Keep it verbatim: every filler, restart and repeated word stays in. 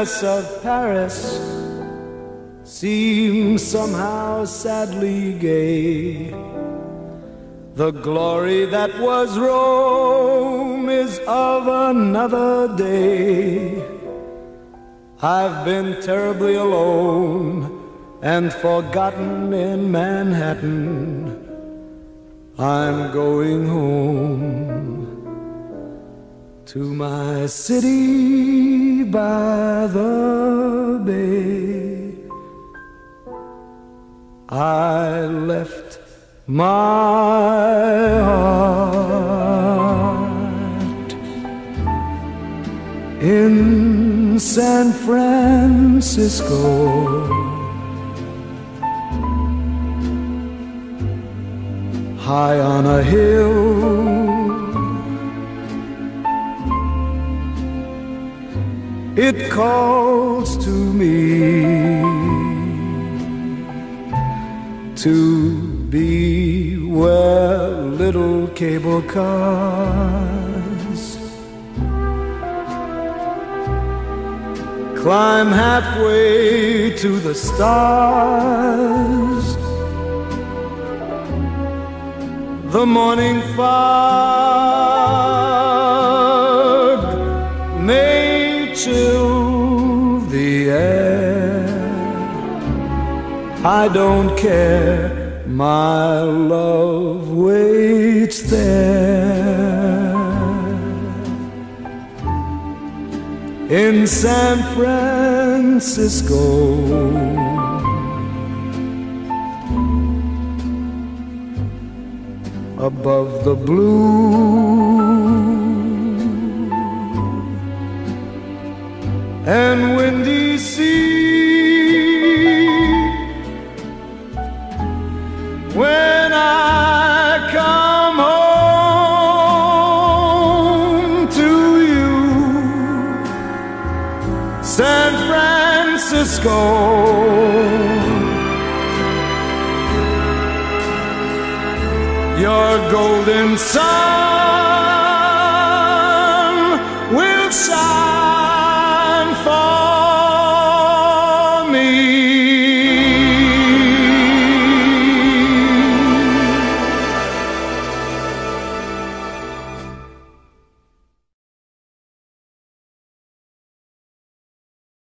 emptiness of Paris seems somehow sadly gay. The glory that was Rome is of another day. I've been terribly alone and forgotten in Manhattan. I'm going home to my city by the bay. I left my heart in San Francisco, high on a hill. It calls to me to be where little cable cars climb halfway to the stars. The morning fog may chill the air. I don't care, my love waits there in San Francisco. Above the blue and windy sea, when I come home to you, San Francisco, your golden sun